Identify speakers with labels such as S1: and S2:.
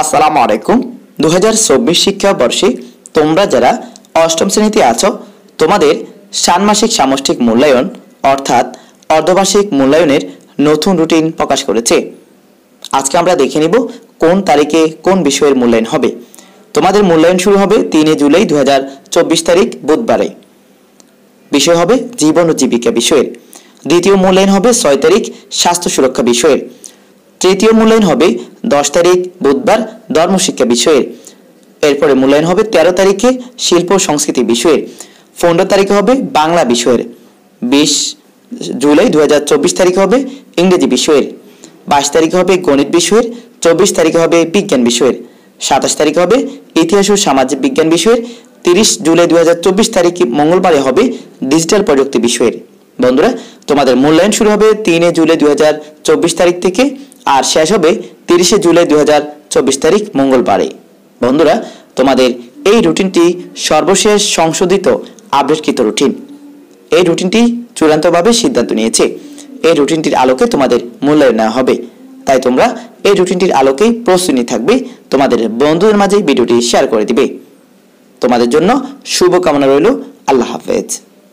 S1: আসসালামু আলাইকুম। 2024 শিক্ষাবর্ষে তোমরা যারা অষ্টম শ্রেণীতে আছো তোমাদের ষান্মাসিক সামষ্টিক মূল্যায়ন অর্থাৎ অর্ধবার্ষিক মূল্যায়নের নতুন রুটিন প্রকাশ করেছে। আজকে আমরা দেখে নিব কোন তারিখে কোন বিষয়ের মূল্যায়ন হবে। তোমাদের মূল্যায়ন শুরু হবে 3 জুলাই 2024 তারিখ বুধবারে। বিষয় হবে জীবন ও জীবিকা বিষয়ের। দ্বিতীয় মূল্যায়ন হবে 6 তারিখ স্বাস্থ্য সুরক্ষা বিষয়ের। তৃতীয় মূল্যায়ন হবে 10 তারিখ বুধবার ধর্মশিক্ষা বিষয়ের। এরপরে মূল্যায়ন হবে 13 তারিখে শিল্প সংস্কৃতি বিষয়ের। 15 তারিখে হবে বাংলা বিষয়ের। 20 জুলাই 2024 তারিখে হবে ইংরেজি বিষয়ের। 22 তারিখে হবে গণিত বিষয়ের। 24 তারিখে হবে বিজ্ঞান বিষয়ের। 27 তারিখে হবে ইতিহাস ও সামাজিক বিজ্ঞান বিষয়ের। 30 জুলাই 2024 তারিখে মঙ্গলবারে হবে ডিজিটাল প্রযুক্তি বিষয়ের। বন্ধুরা, তোমাদের মূল্যায়ন শুরু হবে 3 জুলাই 2024 তারিখ থেকে আর শেষ হবে 30 জুলাই 2024 তারিখ মঙ্গলবারে। বন্ধুরা, তোমাদের এই রুটিনটি সর্বশেষ সংশোধিত আপডেটকৃত রুটিন। এই রুটিনটি চূড়ান্তভাবে সিদ্ধান্ত নিয়েছে। এই রুটিনটির আলোকে তোমাদের মূল্যায়ন নেওয়া হবে। তাই তোমরা এই রুটিনটির আলোকেই প্রস্তুতি থাকবে। তোমাদের বন্ধুদের মাঝে ভিডিওটি শেয়ার করে দিবে। তোমাদের জন্য শুভকামনা রইল। আল্লাহ হাফেজ।